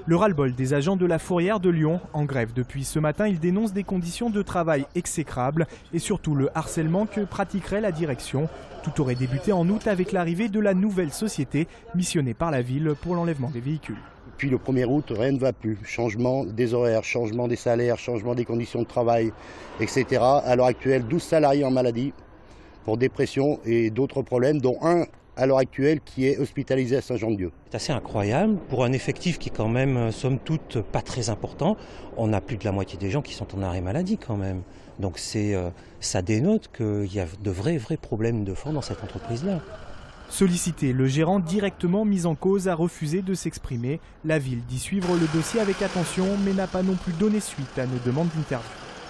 Le ras-le-bol des agents de la Fourrière de Lyon, en grève depuis ce matin, ils dénoncent des conditions de travail exécrables et surtout le harcèlement que pratiquerait la direction. Tout aurait débuté en août avec l'arrivée de la nouvelle société missionnée par la ville pour l'enlèvement des véhicules. Depuis le 1er août, rien ne va plus. Changement des horaires, changement des salaires, changement des conditions de travail, etc. À l'heure actuelle, 12 salariés en maladie pour dépression et d'autres problèmes, dont un à l'heure actuelle qui est hospitalisé à Saint-Jean-de-Dieu. C'est assez incroyable pour un effectif qui est quand même, somme toute, pas très important. On a plus de la moitié des gens qui sont en arrêt maladie quand même. Donc ça dénote qu'il y a de vrais problèmes de fond dans cette entreprise-là. Sollicité, le gérant directement mis en cause a refusé de s'exprimer. La ville dit suivre le dossier avec attention, mais n'a pas non plus donné suite à nos demandes d'interview.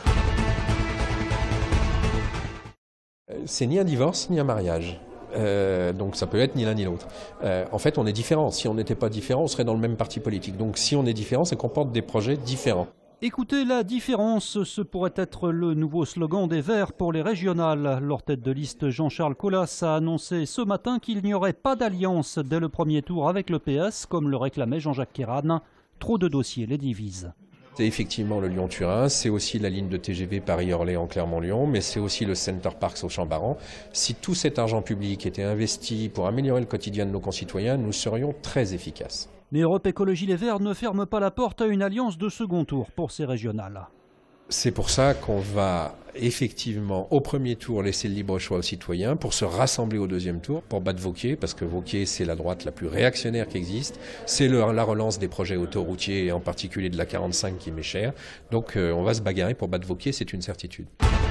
C'est ni un divorce ni un mariage. Donc ça peut être ni l'un ni l'autre. En fait, on est différents. Si on n'était pas différents, on serait dans le même parti politique. Donc si on est différents, c'est qu'on porte des projets différents. Écoutez la différence, ce pourrait être le nouveau slogan des Verts pour les régionales. Leur tête de liste Jean-Charles Collas a annoncé ce matin qu'il n'y aurait pas d'alliance dès le premier tour avec le PS, comme le réclamait Jean-Jacques Kéran. Trop de dossiers les divisent. C'est effectivement le Lyon-Turin, c'est aussi la ligne de TGV Paris-Orléans-Clermont-Lyon, mais c'est aussi le Center Parcs au Champ-Baran. Si tout cet argent public était investi pour améliorer le quotidien de nos concitoyens, nous serions très efficaces. Mais Europe Écologie Les Verts ne ferme pas la porte à une alliance de second tour pour ces régionales. C'est pour ça qu'on va effectivement au premier tour laisser le libre choix aux citoyens pour se rassembler au deuxième tour pour battre Wauquiez, parce que Wauquiez c'est la droite la plus réactionnaire qui existe, c'est la relance des projets autoroutiers et en particulier de la 45 qui m'est chère. Donc on va se bagarrer pour battre Wauquiez, c'est une certitude.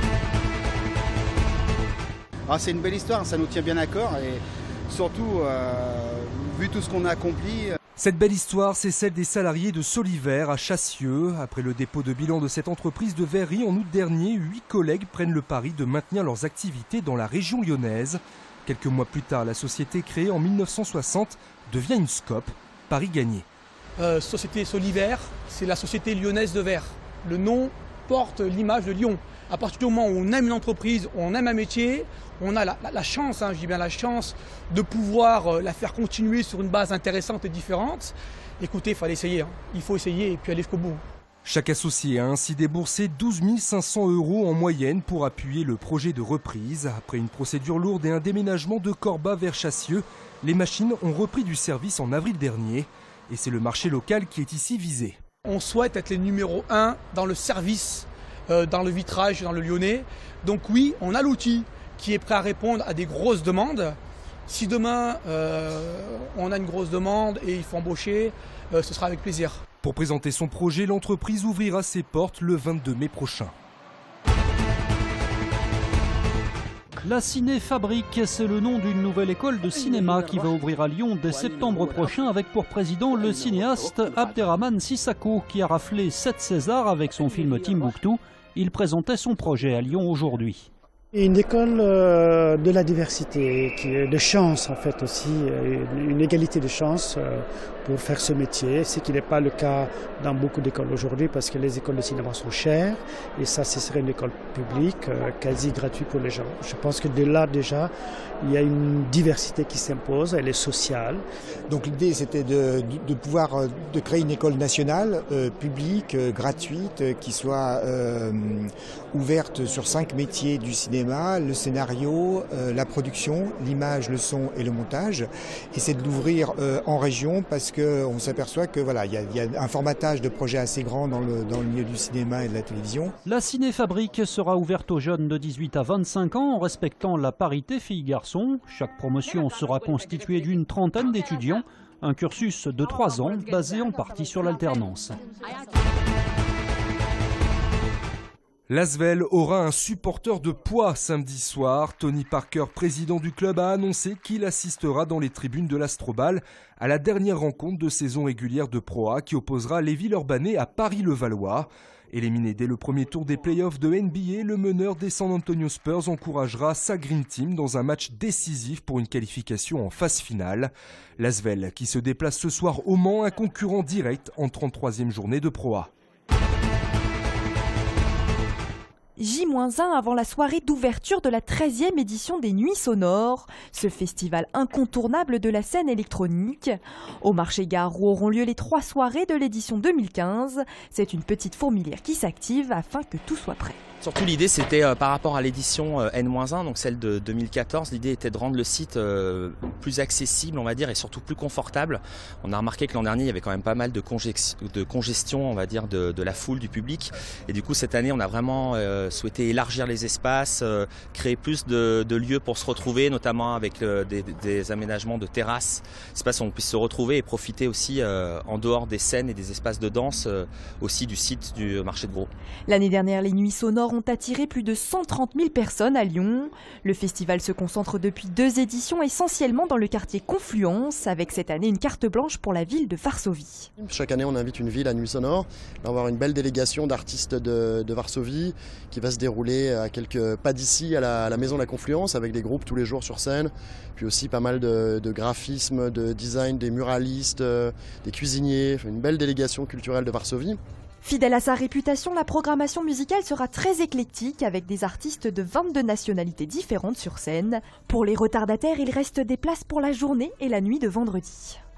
C'est une belle histoire, ça nous tient bien à cœur et surtout vu tout ce qu'on a accompli. Cette belle histoire, c'est celle des salariés de Soliver à Chassieux. Après le dépôt de bilan de cette entreprise de verrerie en août dernier, 8 collègues prennent le pari de maintenir leurs activités dans la région lyonnaise. Quelques mois plus tard, la société créée en 1960 devient une SCOP. Pari gagné. Société Soliver, c'est la société lyonnaise de verre. Le nom porte l'image de Lyon. À partir du moment où on aime une entreprise, on aime un métier, on a la chance, je dis bien la chance, de pouvoir la faire continuer sur une base intéressante et différente. Écoutez, il faut essayer. Il faut essayer et puis aller jusqu'au bout. Chaque associé a ainsi déboursé 12 500 € en moyenne pour appuyer le projet de reprise. Après une procédure lourde et un déménagement de Corba vers Chassieux, les machines ont repris du service en avril dernier. Et c'est le marché local qui est ici visé. On souhaite être les numéros 1 dans le service, dans le vitrage, dans le lyonnais. Donc oui, on a l'outil qui est prêt à répondre à des grosses demandes. Si demain on a une grosse demande et il faut embaucher, ce sera avec plaisir. Pour présenter son projet, l'entreprise ouvrira ses portes le 22 mai prochain. La Ciné-Fabrique, c'est le nom d'une nouvelle école de cinéma qui va ouvrir à Lyon dès septembre prochain avec pour président le cinéaste Abderrahmane Sissako qui a raflé 7 Césars avec son film Timbuktu. Il présentait son projet à Lyon aujourd'hui. Une école de la diversité, de chance en fait aussi, une égalité de chance pour faire ce métier, ce qui n'est pas le cas dans beaucoup d'écoles aujourd'hui parce que les écoles de cinéma sont chères et ça ce serait une école publique quasi gratuite pour les gens. Je pense que de là déjà il y a une diversité qui s'impose, elle est sociale. Donc l'idée c'était de pouvoir de créer une école nationale publique, gratuite, qui soit ouverte sur 5 métiers du cinéma, le scénario, la production, l'image, le son et le montage. Et c'est de l'ouvrir en région parce qu'on s'aperçoit que voilà, il y a un formatage de projets assez grand dans le milieu du cinéma et de la télévision. La Ciné-Fabrique sera ouverte aux jeunes de 18 à 25 ans en respectant la parité filles-garçons. Chaque promotion sera constituée d'une trentaine d'étudiants. Un cursus de 3 ans basé en partie sur l'alternance. L'Asvel aura un supporter de poids samedi soir. Tony Parker, président du club, a annoncé qu'il assistera dans les tribunes de l'Astrobal à la dernière rencontre de saison régulière de Pro A qui opposera les Villeurbanais à Paris-Levallois. Éliminé dès le premier tour des playoffs de NBA, le meneur des San Antonio Spurs encouragera sa Green Team dans un match décisif pour une qualification en phase finale. L'Asvel qui se déplace ce soir au Mans, un concurrent direct en 33e journée de Pro A. J-1 avant la soirée d'ouverture de la 13e édition des Nuits Sonores, ce festival incontournable de la scène électronique. Au marché Gare où auront lieu les 3 soirées de l'édition 2015, c'est une petite fourmilière qui s'active afin que tout soit prêt. Surtout l'idée c'était par rapport à l'édition N-1, donc celle de 2014, l'idée était de rendre le site plus accessible on va dire et surtout plus confortable. On a remarqué que l'an dernier il y avait quand même pas mal de congestion on va dire de la foule, du public, et du coup cette année on a vraiment souhaité élargir les espaces, créer plus de lieux pour se retrouver, notamment avec des aménagements de terrasses, espaces où on puisse se retrouver et profiter aussi en dehors des scènes et des espaces de danse aussi du site du marché de Gros. L'année dernière les Nuits Sonores ont attiré plus de 130 000 personnes à Lyon. Le festival se concentre depuis 2 éditions essentiellement dans le quartier Confluence, avec cette année une carte blanche pour la ville de Varsovie. Chaque année on invite une ville à Nuits Sonores. On va avoir une belle délégation d'artistes de Varsovie qui va se dérouler à quelques pas d'ici à la maison de la Confluence avec des groupes tous les jours sur scène. Puis aussi pas mal de graphisme, de design, des muralistes, des cuisiniers, une belle délégation culturelle de Varsovie. Fidèle à sa réputation, la programmation musicale sera très éclectique avec des artistes de 22 nationalités différentes sur scène. Pour les retardataires, il reste des places pour la journée et la nuit de vendredi.